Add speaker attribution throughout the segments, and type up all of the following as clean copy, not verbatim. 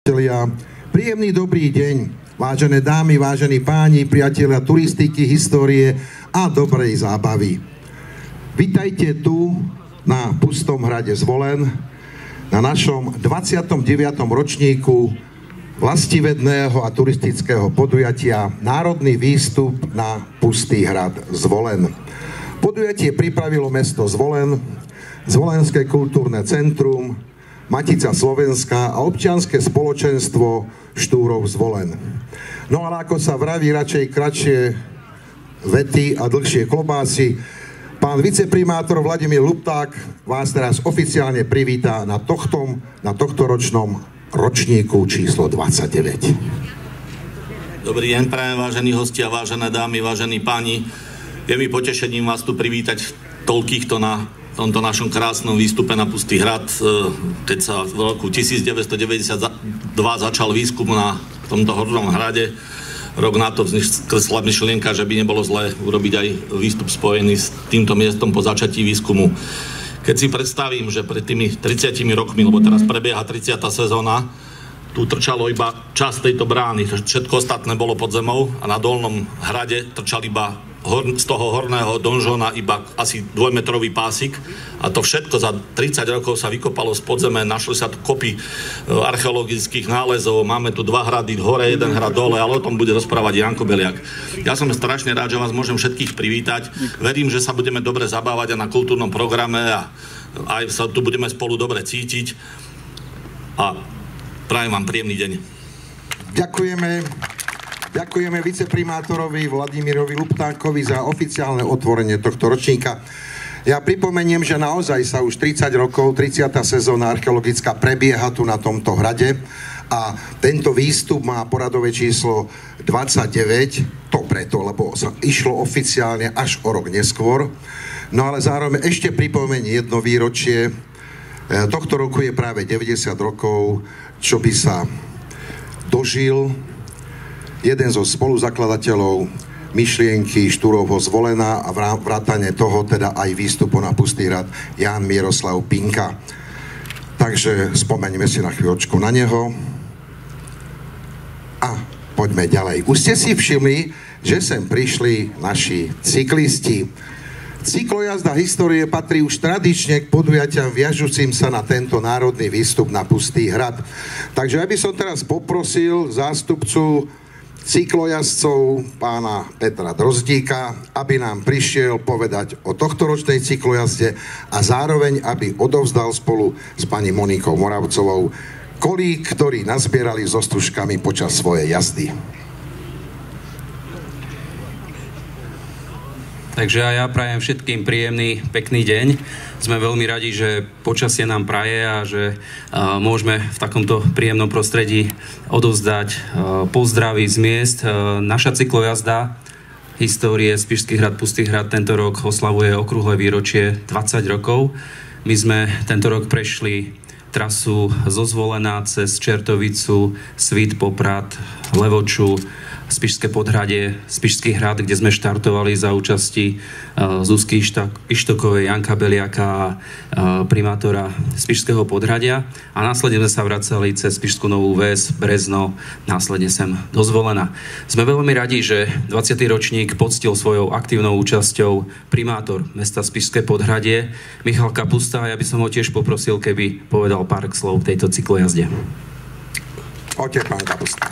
Speaker 1: Príjemný dobrý deň, vážené dámy, vážení páni, priatelia turistiky, histórie a dobrej zábavy. Vitajte tu na Pustom hrade Zvolen, na našom 29. ročníku vlastivedného a turistického podujatia Národný výstup na Pustý hrad Zvolen. Podujatie pripravilo mesto Zvolen, Zvolenské kultúrne centrum, Matica Slovenská a občianske spoločenstvo Štúrov Zvolen. No ale ako sa vraví, radšej kratšie vety a dlhšie klobásy. Pán viceprimátor Vladimír Lupták vás teraz oficiálne privítá na tohtoročnom ročníku číslo 29.
Speaker 2: Dobrý deň, prajem, vážení hostia, vážené dámy, vážení páni. Je mi potešením vás tu privítať toľkýchto na tomto našom krásnom výstupe na Pustý hrad, keď sa v roku 1992 začal výskum na tomto hornom hrade. Rok na to vznikla myšlienka, že by nebolo zlé urobiť aj výstup spojený s týmto miestom po začatí výskumu. Keď si predstavím, že pred tými 30 rokmi, lebo teraz prebieha 30. sezóna, tu trčalo iba časť tejto brány, všetko ostatné bolo pod zemou a na dolnom hrade trčal iba z toho horného donžona iba asi 2-metrový pásik a to všetko za 30 rokov sa vykopalo z podzeme, našli sa tu kopy archeologických nálezov, máme tu 2 hrady hore, 1 hrad dole, ale o tom bude rozprávať Janko Beliak. Ja som strašne rád, že vás môžem všetkých privítať. Verím, že sa budeme dobre zabávať a na kultúrnom programe a aj sa tu budeme spolu dobre cítiť a prajem vám príjemný deň.
Speaker 1: Ďakujeme viceprimátorovi Vladimírovi Luptákovi za oficiálne otvorenie tohto ročníka. Ja pripomeniem, že naozaj sa už 30 rokov, 30. sezóna archeologická prebieha tu na tomto hrade a tento výstup má poradové číslo 29, to preto, lebo sa išlo oficiálne až o rok neskôr. No ale zároveň ešte pripomeniem jedno výročie. Tohto roku je práve 90 rokov, čo by sa dožil jeden zo spoluzakladateľov myšlienky Štúrovho Zvolena a vrátane toho teda aj výstupu na Pustý hrad Ján Miroslav Pinka. Takže spomeňme si na chvíľočku na neho a poďme ďalej. Už ste si všimli, že sem prišli naši cyklisti. Cyklojazda histórie patrí už tradične k podujatiam viažúcim sa na tento národný výstup na Pustý hrad. Takže ja by som teraz poprosil zástupcu cyklojazdcov pána Petra Drozdíka, aby nám prišiel povedať o tohtoročnej cyklojazde a zároveň, aby odovzdal spolu s pani Monikou Moravcovou kolík, ktorý nazbierali so stužkami počas svojej jazdy.
Speaker 3: Takže ja prajem všetkým príjemný, pekný deň. Sme veľmi radi, že počasie nám praje a že môžeme v takomto príjemnom prostredí odovzdať pozdravy z miest. Naša cyklojazda histórie Spišský hrad, Pustý hrad tento rok oslavuje okrúhle výročie 20 rokov. My sme tento rok prešli trasu zo Zvolena cez Čertovicu, Svit, Poprad, Levoču, Spišské podhradie, Spišský hrad, kde sme štartovali za účasti Zuzky Ištokovej, Janka Beliaka a primátora Spišského podhradia. A následne sme sa vracali cez Spišskú Novú Ves, Brezno, následne sem do Zvolena. Sme veľmi radi, že 20. ročník poctil svojou aktívnou účasťou primátor mesta Spišské podhradie Michal Kapusta. Ja by som ho tiež poprosil, keby povedal pár slov k tejto cyklojazde.
Speaker 1: Poďte, pán Kapusta.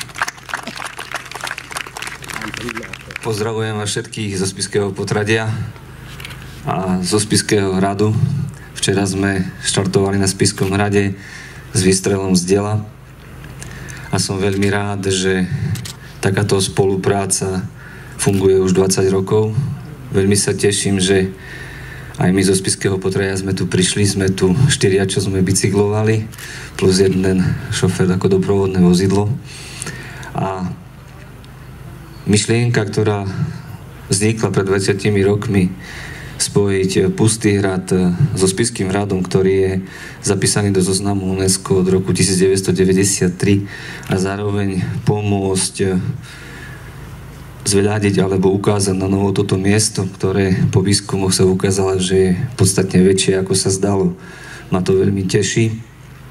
Speaker 4: Pozdravujem vás všetkých zo Spišského podhradia a zo Spišského hradu. Včera sme štartovali na Spišskom hrade s výstrelom z diela a som veľmi rád, že takáto spolupráca funguje už 20 rokov. Veľmi sa teším, že aj my zo Spišského podhradia sme tu prišli, sme tu 4, čo sme bicyklovali, plus jeden šofér ako doprovodné vozidlo. A myšlienka, ktorá vznikla pred 20 rokmi, spojiť Pustý hrad so Spišským hradom, ktorý je zapísaný do zoznamu UNESCO od roku 1993 a zároveň pomôcť zveľadiť alebo ukázať na novo toto miesto, ktoré po výskumoch sa ukázalo, že je podstatne väčšie, ako sa zdalo. Ma to veľmi teší.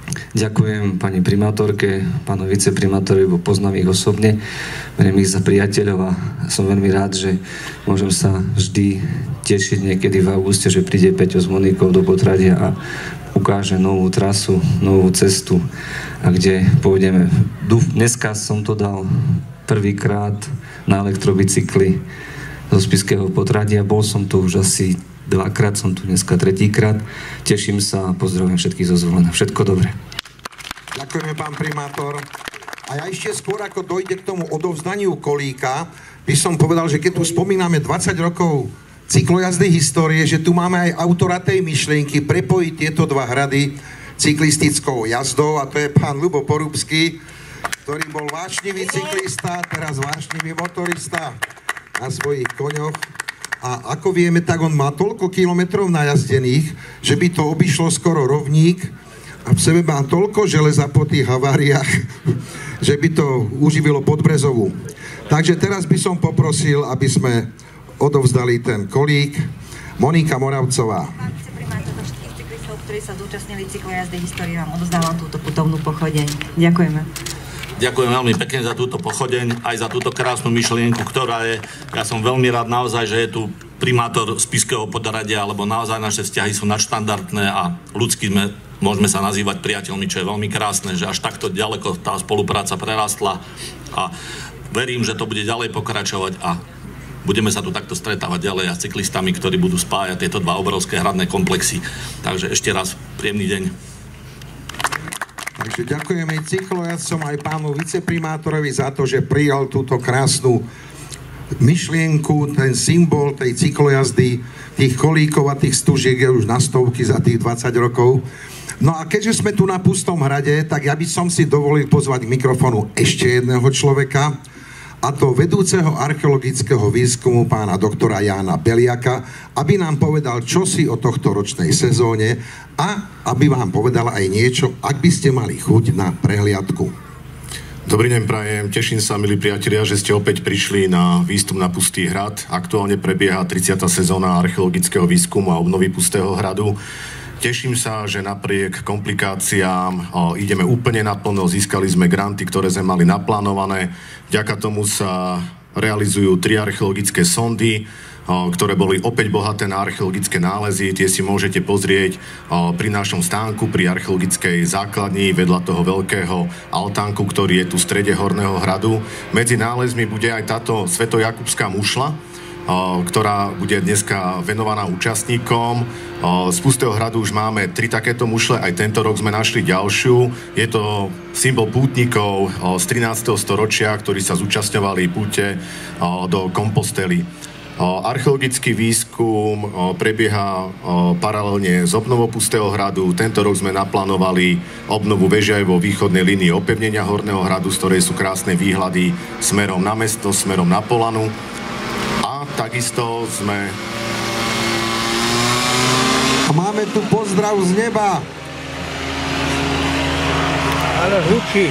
Speaker 4: Ďakujem pani primátorke, pánu viceprimátorovi, bo poznám ich osobne, beriem ich za priateľov a som veľmi rád, že môžem sa vždy tešiť niekedy v auguste, že príde Peťo s Monikou do Potradia a ukáže novú trasu, novú cestu a kde pôjdeme. Dneska som to dal prvýkrát na elektrobicykli zo Spišského Potradia. Bol som tu už asi dvakrát, som tu dneska tretíkrát. Teším sa a pozdravujem všetkých zo Zvolena. Všetko dobré.
Speaker 1: Ďakujeme, pán primátor. A ja ešte skôr, ako dojde k tomu odovzdaniu kolíka, by som povedal, že keď tu spomíname 20 rokov cyklojazdy histórie, že tu máme aj autora tej myšlienky prepojiť tieto dva hrady cyklistickou jazdou, a to je pán Ľubo Porúbsky, ktorý bol vášnivý cyklista, teraz vášnivý motorista na svojich koňoch. A ako vieme, tak on má toľko kilometrov najazdených, že by to obišlo skoro rovník a v sebe má toľko železa po tých haváriách, že by to uživilo Podbrezovú. Takže teraz by som poprosil, aby sme odovzdali ten kolík. Monika Moravcová.
Speaker 5: Pán viceprimátor, do všetkých cyklistov, ktorí sa zúčastnili cyklojazdy histórie, vám odovzdávam túto putovnú pochodeň. Ďakujeme.
Speaker 2: Ďakujem veľmi pekne za túto pochodeň, aj za túto krásnu myšlienku, ktorá je, ja som veľmi rád naozaj, že je tu primátor Spišského Potradia, lebo naozaj naše vzťahy sú nadštandardné a ľudsky môžeme sa nazývať priateľmi, čo je veľmi krásne, že až takto ďaleko tá spolupráca prerastla a verím, že to bude ďalej pokračovať a budeme sa tu takto stretávať ďalej a s cyklistami, ktorí budú spájať tieto dva obrovské hradné komplexy. Takže ešte raz príjemný deň.
Speaker 1: Takže ďakujeme cyklojazdcom aj pánu viceprimátorovi za to, že prijal túto krásnu myšlienku, ten symbol tej cyklojazdy, tých kolíkov a tých stužiek je už na stovky za tých 20 rokov. No a keďže sme tu na Pustom hrade, tak ja by som si dovolil pozvať k mikrofónu ešte jedného človeka, a to vedúceho archeologického výskumu pána doktora Jána Beliaka, aby nám povedal čosi o tohto ročnej sezóne a aby vám povedal aj niečo, ak by ste mali chuť na prehliadku.
Speaker 6: Dobrý deň prajem, teším sa, milí priatelia, že ste opäť prišli na výstup na Pustý hrad. Aktuálne prebieha 30. sezóna archeologického výskumu a obnovy Pustého hradu. Teším sa, že napriek komplikáciám ideme úplne naplno, získali sme granty, ktoré sme mali naplánované. Vďaka tomu sa realizujú 3 archeologické sondy, ktoré boli opäť bohaté na archeologické nálezy. Tie si môžete pozrieť pri našom stánku, pri archeologickej základni, vedľa toho veľkého altánku, ktorý je tu v strede Horného hradu. Medzi nálezmi bude aj táto Svetojakubská mušľa, ktorá bude dneska venovaná účastníkom. Z Pustého hradu už máme 3 takéto mušle, aj tento rok sme našli ďalšiu. Je to symbol pútnikov z 13. storočia, ktorí sa zúčastňovali púte do Kompostely. Archeologický výskum prebieha paralelne s obnovou Pustého hradu. Tento rok sme naplánovali obnovu veže aj vo východnej línii opevnenia Horného hradu, z ktorej sú krásne výhľady smerom na mesto, smerom na Polanu. Takisto sme...
Speaker 1: A máme tu pozdrav z neba.
Speaker 7: Ale hučí.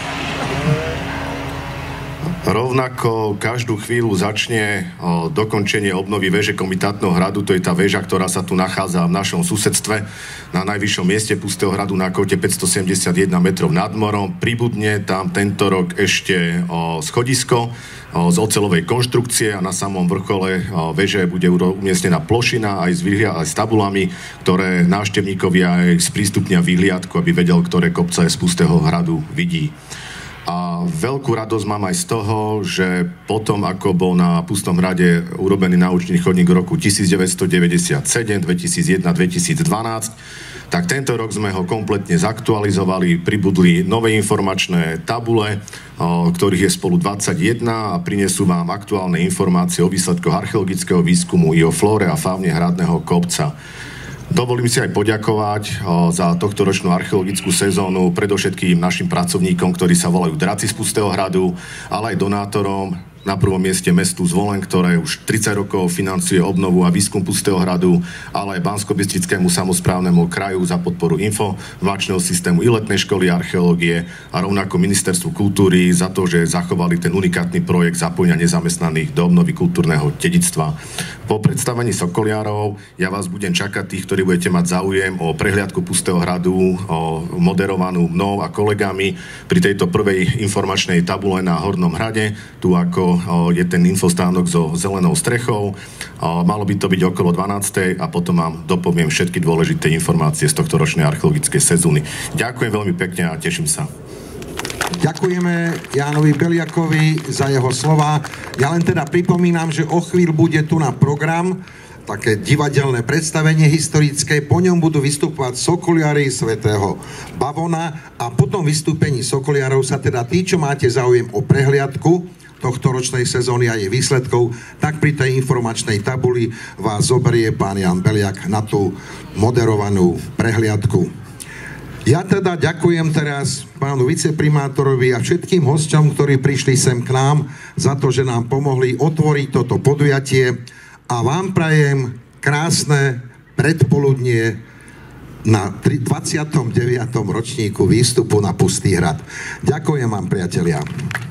Speaker 6: Rovnako každú chvíľu začne dokončenie obnovy veže Komitátneho hradu. To je tá väža, ktorá sa tu nachádza v našom susedstve na najvyššom mieste Pustého hradu na kote 571 metrov nad morom. Pribudne tam tento rok ešte schodisko z oceľovej konštrukcie a na samom vrchole veže bude umiestnená plošina aj s tabulami, ktoré návštevníkovia aj sprístupnia vyhliadku, aby vedel, ktoré kopce z Pustého hradu vidí. A veľkú radosť mám aj z toho, že potom, ako bol na Pustom hrade urobený náučný chodník v roku 1997, 2001, 2012, tak tento rok sme ho kompletne zaktualizovali, pribudli nové informačné tabule, ktorých je spolu 21 a prinesú vám aktuálne informácie o výsledkoch archeologického výskumu i o flóre a faune hradného kopca. Dovolím si aj poďakovať za tohtoročnú archeologickú sezónu predovšetkým našim pracovníkom, ktorí sa volajú Draci z Pustého hradu, ale aj donátorom, Na prvom mieste mestu Zvolen, ktoré už 30 rokov financuje obnovu a výskum Pustého hradu, ale aj Banskobystrickému samosprávnemu kraju za podporu informačného systému i letnej školy archeológie a rovnako Ministerstvu kultúry za to, že zachovali ten unikátny projekt zapojenia nezamestnaných do obnovy kultúrneho dedičstva. Po predstavení Sokoliarov ja vás budem čakať, tých, ktorí budete mať záujem o prehliadku Pustého hradu, moderovanú mnou a kolegami pri tejto prvej informačnej tabule na Hornom hrade, tu ako je ten infostánok so zelenou strechou. Malo by to byť okolo 12. a potom vám dopoviem všetky dôležité informácie z tohto ročnej archeologickej sezóny. Ďakujem veľmi pekne a teším sa.
Speaker 1: Ďakujeme Jánovi Beliakovi za jeho slova. Ja len teda pripomínam, že o chvíľu bude tu na program také divadelné predstavenie historické, po ňom budú vystupovať sokoliari svätého Bavona a po tom vystúpení sokoliarov sa teda tí, čo máte záujem o prehliadku tohto ročnej sezóny a jej výsledkov, tak pri tej informačnej tabuli vás zoberie pán Ján Beliak na tú moderovanú prehliadku. Ja teda ďakujem teraz pánu viceprimátorovi a všetkým hosťom, ktorí prišli sem k nám za to, že nám pomohli otvoriť toto podujatie a vám prajem krásne predpoludnie na 29. ročníku výstupu na Pustý hrad. Ďakujem vám, priatelia.